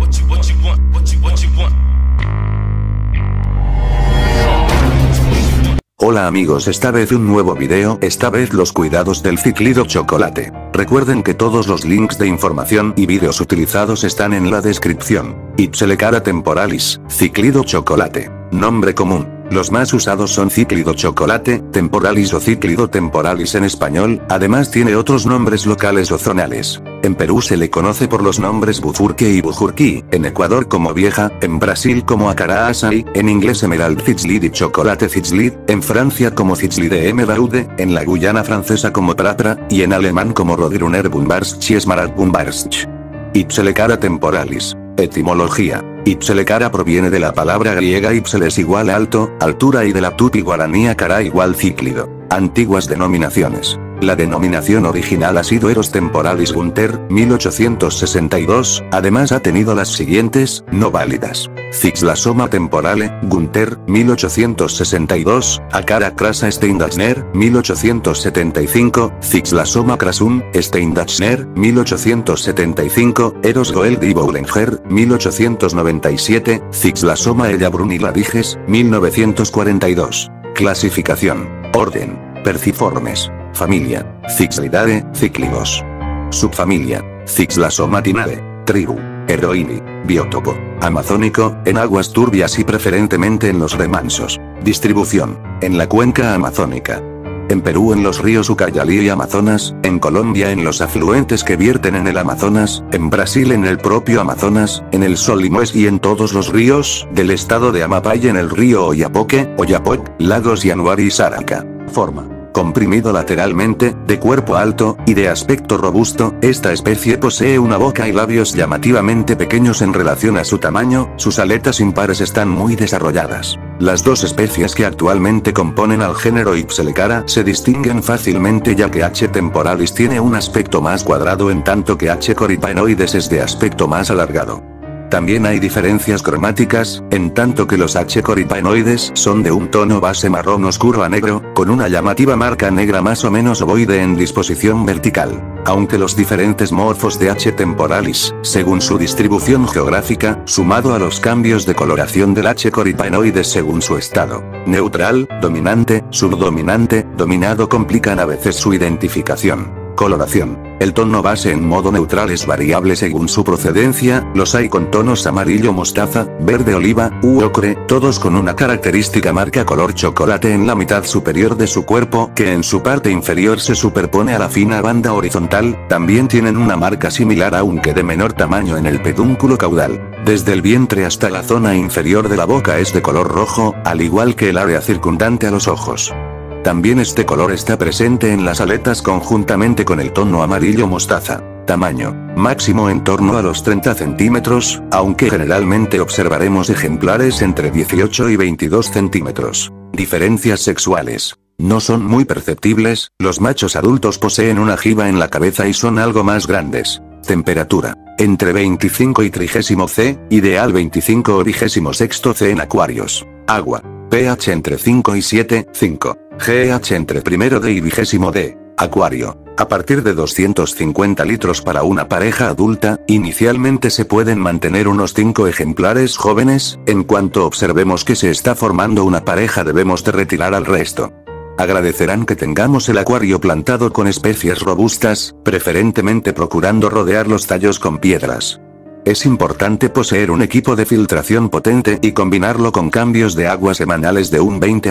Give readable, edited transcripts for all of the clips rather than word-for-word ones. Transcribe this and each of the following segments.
Hola amigos, esta vez un nuevo video, esta vez los cuidados del cíclido chocolate. Recuerden que todos los links de información y vídeos utilizados están en la descripción. Ipselecara temporalis, cíclido chocolate. Nombre común. Los más usados son cíclido chocolate, temporalis o cíclido temporalis en español, además tiene otros nombres locales o zonales. En Perú se le conoce por los nombres bufurque y bujurquí, en Ecuador como vieja, en Brasil como acara açaí, en inglés emerald citslid y chocolate citslid, en Francia como citslide baude, en la Guyana francesa como prapra, y en alemán como rodruner bumbarsch y smaragd bumbarsch. Ipselecara temporalis. Etimología. Ipselecara proviene de la palabra griega ipseles igual alto, altura y de la tupi guaraní acara igual cíclido. Antiguas denominaciones. La denominación original ha sido Eros temporalis Gunter, 1862, además ha tenido las siguientes, no válidas. Cyxlasoma temporale, Gunter, 1862, Acara crasa Steindachner, 1875, Cyxlasoma crasum, Steindachner, 1875, Eros Goeld y Boulenger, 1897, Cyxlasoma ellabruniladiges, 1942. Clasificación. Orden. Perciformes. Familia. Cyxlidae, cíclidos. Subfamilia. Cyxlasomatinae. Tribu. Heroini. Biótopo. Amazónico, en aguas turbias y preferentemente en los remansos. Distribución. En la cuenca amazónica. En Perú en los ríos Ucayali y Amazonas, en Colombia en los afluentes que vierten en el Amazonas, en Brasil en el propio Amazonas, en el Solimões y en todos los ríos del estado de Amapá y en el río Oyapoque, Oyapoc, Lagos Yanuari y Saraca. Forma. Comprimido lateralmente, de cuerpo alto, y de aspecto robusto, esta especie posee una boca y labios llamativamente pequeños en relación a su tamaño, sus aletas impares están muy desarrolladas. Las dos especies que actualmente componen al género Ipselecara se distinguen fácilmente ya que H. temporalis tiene un aspecto más cuadrado en tanto que H. coryphaenoides es de aspecto más alargado. También hay diferencias cromáticas, en tanto que los H. coryphaenoides son de un tono base marrón oscuro a negro, con una llamativa marca negra más o menos ovoide en disposición vertical. Aunque los diferentes morfos de H. temporalis, según su distribución geográfica, sumado a los cambios de coloración del H. coryphaenoides según su estado neutral, dominante, subdominante, dominado complican a veces su identificación. Coloración. El tono base en modo neutral es variable según su procedencia, los hay con tonos amarillo mostaza, verde oliva, u ocre, todos con una característica marca color chocolate en la mitad superior de su cuerpo, que en su parte inferior se superpone a la fina banda horizontal, también tienen una marca similar aunque de menor tamaño en el pedúnculo caudal. Desde el vientre hasta la zona inferior de la boca es de color rojo, al igual que el área circundante a los ojos. También este color está presente en las aletas conjuntamente con el tono amarillo mostaza. Tamaño. Máximo en torno a los 30 centímetros, aunque generalmente observaremos ejemplares entre 18 y 22 centímetros. Diferencias sexuales. No son muy perceptibles, los machos adultos poseen una jiba en la cabeza y son algo más grandes. Temperatura. Entre 25 y 30 C, ideal 25 o 26 C en acuarios. Agua. pH entre 5 y 7, 5. GH entre primero D y 20 D. Acuario. A partir de 250 litros para una pareja adulta, inicialmente se pueden mantener unos 5 ejemplares jóvenes, en cuanto observemos que se está formando una pareja debemos de retirar al resto. Agradecerán que tengamos el acuario plantado con especies robustas, preferentemente procurando rodear los tallos con piedras. Es importante poseer un equipo de filtración potente y combinarlo con cambios de agua semanales de un 20 a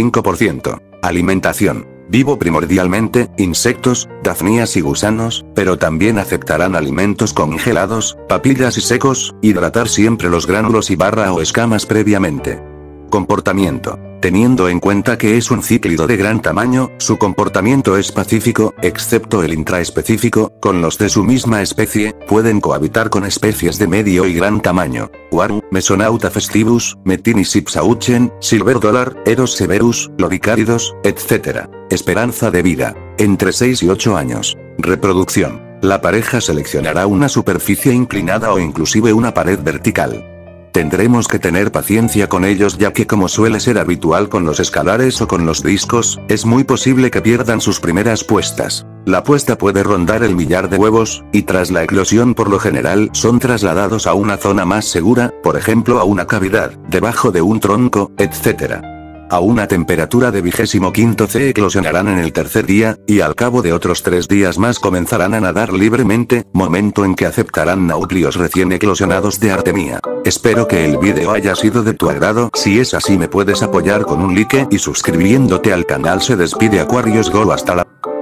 25%. Alimentación. Vivo primordialmente, insectos, dafnias y gusanos, pero también aceptarán alimentos congelados, papillas y secos, hidratar siempre los gránulos y barra o escamas previamente. Comportamiento. Teniendo en cuenta que es un cíclido de gran tamaño, su comportamiento es pacífico, excepto el intraespecífico, con los de su misma especie, pueden cohabitar con especies de medio y gran tamaño. Waru, Mesonauta festivus, Metinis ipsauchen, Silver dollar, Eros severus, Loricáridos, etc. Esperanza de vida. Entre 6 y 8 años. Reproducción. La pareja seleccionará una superficie inclinada o inclusive una pared vertical. Tendremos que tener paciencia con ellos ya que como suele ser habitual con los escalares o con los discos, es muy posible que pierdan sus primeras puestas. La puesta puede rondar el 1.000.000 de huevos, y tras la eclosión por lo general son trasladados a una zona más segura, por ejemplo a una cavidad, debajo de un tronco, etc. A una temperatura de 25 C eclosionarán en el tercer día, y al cabo de otros 3 días más comenzarán a nadar libremente, momento en que aceptarán núcleos recién eclosionados de artemia. Espero que el vídeo haya sido de tu agrado, si es así me puedes apoyar con un like y suscribiéndote al canal. Se despide Aquarius Go, hasta la